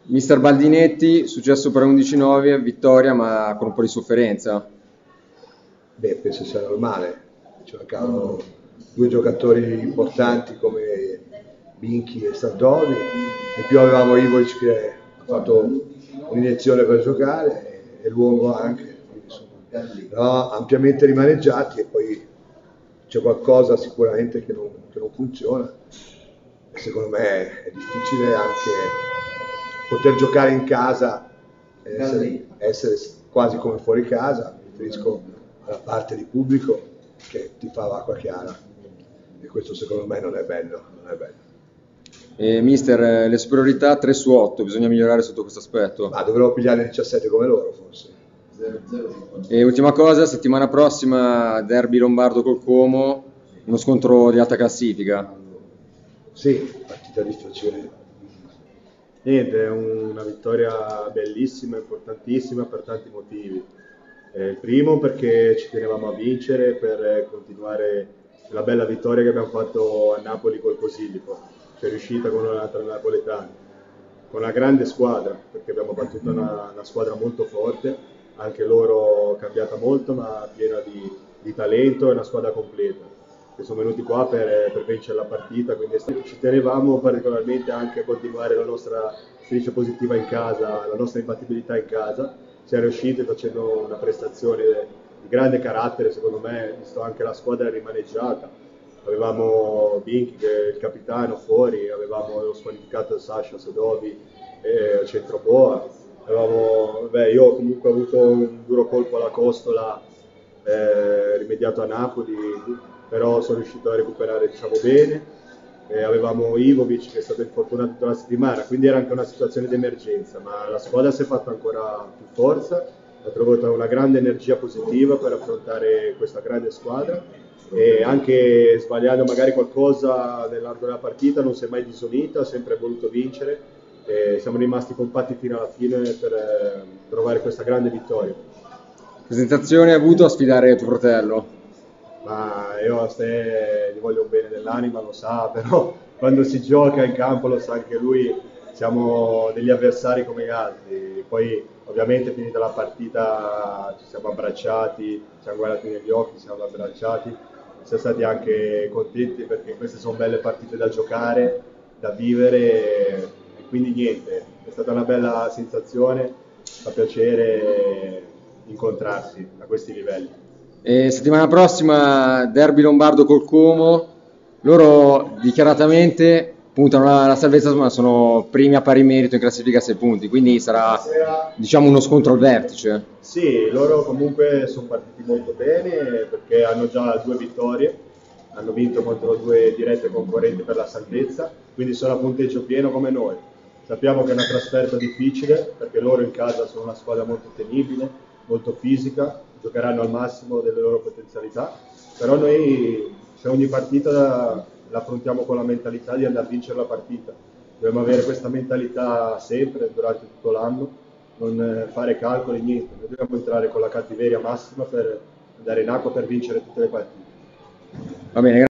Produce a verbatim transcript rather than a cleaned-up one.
Mister Baldinetti, successo per undici nove, vittoria ma con un po' di sofferenza. Beh, penso sia normale, ci mancavano due giocatori importanti come Binchi e Sardovi, e più avevamo Ivovic che ha fatto un'iniezione per giocare e Luongo anche, quindi sono no, ampiamente rimaneggiati, e poi c'è qualcosa sicuramente che non, che non funziona. E secondo me è difficile anche poter giocare in casa e essere, essere quasi come fuori casa, mi riferisco alla parte di pubblico che ti fa l'acqua chiara, e questo secondo me non è bello, non è bello. E, mister, eh, le superiorità tre su otto, bisogna migliorare sotto questo aspetto. Ma dovremmo pigliare diciassette come loro forse. E ultima cosa, settimana prossima derby lombardo col Como, uno scontro di alta classifica. Sì, partita difficile. Niente, è una vittoria bellissima, importantissima per tanti motivi. Eh, il primo perché ci tenevamo a vincere per continuare la bella vittoria che abbiamo fatto a Napoli col Posillipo, che è riuscita con un'altra napoletana, con una grande squadra, perché abbiamo battuto una, una squadra molto forte, anche loro cambiata molto, ma piena di, di talento, e una squadra completa, che sono venuti qua per, per vincere la partita, quindi ci tenevamo particolarmente anche a continuare la nostra striscia positiva in casa, la nostra imbattibilità in casa. Siamo riusciti facendo una prestazione di grande carattere, secondo me, visto anche la squadra rimaneggiata. Avevamo Binchi che è il capitano fuori, avevamo lo squalificato Sasha Sodovi e Centroboa. Avevamo, beh, io comunque ho avuto un duro colpo alla costola, eh, rimediato a Napoli, però sono riuscito a recuperare, diciamo, bene. E avevamo Ivovic che è stato infortunato tutta la settimana, quindi era anche una situazione di emergenza, ma la squadra si è fatta ancora più forza, ha trovato una grande energia positiva per affrontare questa grande squadra, e anche sbagliando magari qualcosa nell'arco della partita non si è mai disunita, ha sempre voluto vincere, e siamo rimasti compatti fino alla fine per eh, trovare questa grande vittoria. Presentazione hai avuto a sfidare tuo fratello? Ma io a te gli voglio un bene dell'anima, lo sa, però quando si gioca in campo lo sa anche lui, siamo degli avversari come gli altri. Poi ovviamente finita la partita ci siamo abbracciati, ci siamo guardati negli occhi, siamo abbracciati, siamo stati anche contenti perché queste sono belle partite da giocare, da vivere, e quindi niente, è stata una bella sensazione, fa piacere incontrarsi a questi livelli. E settimana prossima derby lombardo col Como, loro dichiaratamente puntano alla, alla salvezza, ma sono primi a pari merito in classifica a sei punti, quindi sarà, diciamo, uno scontro al vertice. Sì, loro comunque sono partiti molto bene perché hanno già due vittorie, hanno vinto contro due dirette concorrenti per la salvezza, quindi sono a punteggio pieno come noi. Sappiamo che è una trasferta difficile perché loro in casa sono una squadra molto tenibile, molto fisica, giocheranno al massimo delle loro potenzialità, però noi se ogni partita l'affrontiamo con la mentalità di andare a vincere la partita. Dobbiamo avere questa mentalità sempre, durante tutto l'anno, non fare calcoli, niente. Noi dobbiamo entrare con la cattiveria massima per andare in acqua per vincere tutte le partite. Va bene.